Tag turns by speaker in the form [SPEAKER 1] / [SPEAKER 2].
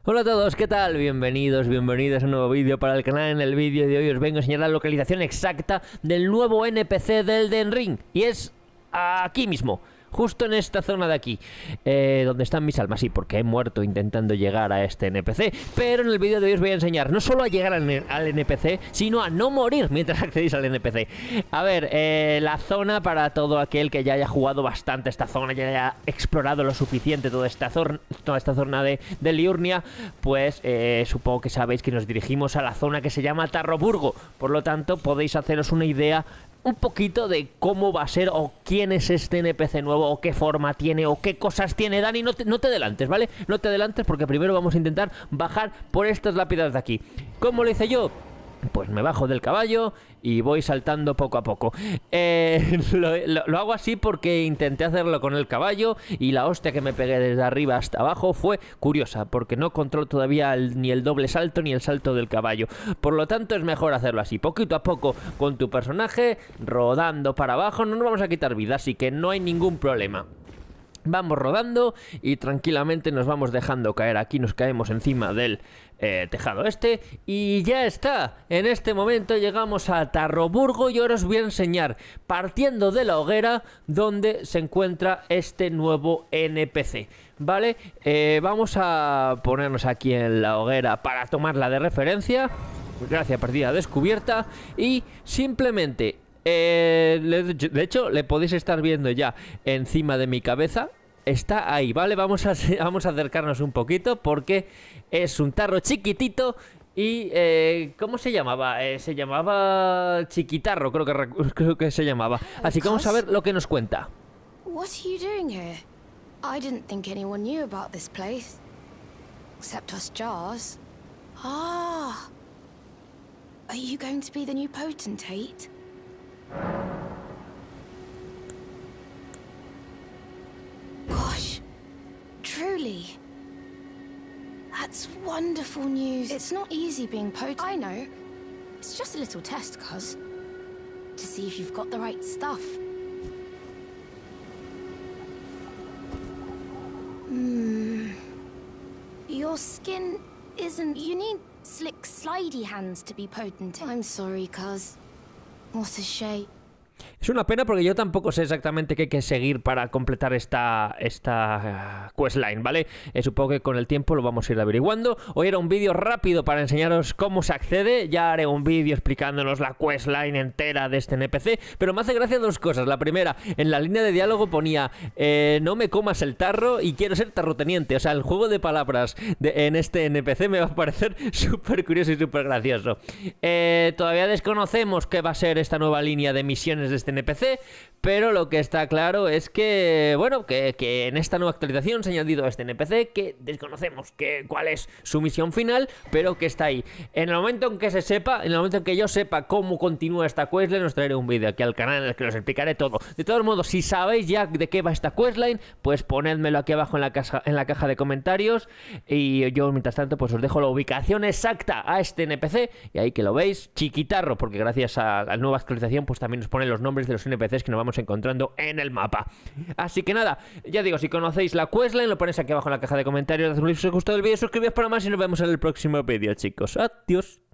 [SPEAKER 1] Hola a todos, ¿qué tal? Bienvenidos a un nuevo vídeo para el canal. En el vídeo de hoy os vengo a enseñar la localización exacta del nuevo NPC de Elden Ring. Y es aquí mismo, justo en esta zona de aquí, donde están mis almas. Sí, porque he muerto intentando llegar a este NPC. Pero en el vídeo de hoy os voy a enseñar no solo a llegar al NPC, sino a no morir mientras accedéis al NPC. A ver, la zona, para todo aquel que ya haya jugado bastante esta zona, ya haya explorado lo suficiente toda esta zona de Liurnia, pues supongo que sabéis que nos dirigimos a la zona que se llama Tarroburgo. Por lo tanto, podéis haceros una idea un poquito de cómo va a ser o quién es este NPC nuevo o qué forma tiene o qué cosas tiene. Dani, no te adelantes, ¿vale? No te adelantes porque primero vamos a intentar bajar por estas lápidas de aquí. ¿Cómo lo hice yo? Pues me bajo del caballo y voy saltando poco a poco. Lo hago así porque intenté hacerlo con el caballo y la hostia que me pegué desde arriba hasta abajo fue curiosa, porque no controlo todavía ni el doble salto ni el salto del caballo. Por lo tanto es mejor hacerlo así, poquito a poco, con tu personaje rodando para abajo. No nos vamos a quitar vida, así que no hay ningún problema. Vamos rodando y tranquilamente nos vamos dejando caer. Aquí nos caemos encima del tejado este y ya está. En este momento llegamos a Tarroburgo y ahora os voy a enseñar, partiendo de la hoguera, donde se encuentra este nuevo NPC, ¿vale? Vamos a ponernos aquí en la hoguera para tomarla de referencia. Gracias, partida descubierta. Y simplemente... de hecho, le podéis estar viendo ya encima de mi cabeza. Está ahí, ¿vale? Vamos a acercarnos un poquito porque es un tarro chiquitito. Y, ¿cómo se llamaba? Se llamaba Chiquitarro, creo que se llamaba. Así que vamos a ver lo que nos cuenta.
[SPEAKER 2] What are you doing here? I didn't think anyone knew about this place. Except us Jars. Ah. Are you going to be the new potentate? Gosh, truly. That's wonderful news. It's not easy being potent. I know. It's just a little test, cuz. To see if you've got the right stuff. Your skin isn't... You need slick, slidey hands to be potent. I'm sorry, cuz. What a shame.
[SPEAKER 1] Es una pena porque yo tampoco sé exactamente qué hay que seguir para completar esta questline, ¿vale? Supongo que con el tiempo lo vamos a ir averiguando. Hoy era un vídeo rápido para enseñaros cómo se accede. Ya haré un vídeo explicándonos la questline entera de este NPC. Pero me hace gracia dos cosas. La primera, en la línea de diálogo ponía no me comas el tarro y quiero ser tarroteniente. O sea, el juego de palabras en este NPC me va a parecer súper curioso y súper gracioso. Todavía desconocemos qué va a ser esta nueva línea de misiones de este NPC, pero lo que está claro es que, bueno, que en esta nueva actualización se ha añadido a este NPC que desconocemos cuál es su misión final, pero que está ahí. En el momento en que se sepa, en el momento en que yo sepa cómo continúa esta questline, os traeré un vídeo aquí al canal en el que os explicaré todo. De todos modos, si sabéis ya de qué va esta questline, pues ponedmelo aquí abajo en la caja de comentarios y yo, mientras tanto, pues os dejo la ubicación exacta a este NPC y ahí que lo veis, Chiquitarro, porque gracias a la nueva actualización, pues también nos ponen los nombres de los NPCs que nos vamos encontrando en el mapa. Así que nada, ya digo, si conocéis la questline, lo ponéis aquí abajo en la caja de comentarios. Si os ha gustado el vídeo, suscribíos para más y nos vemos en el próximo vídeo, chicos. Adiós.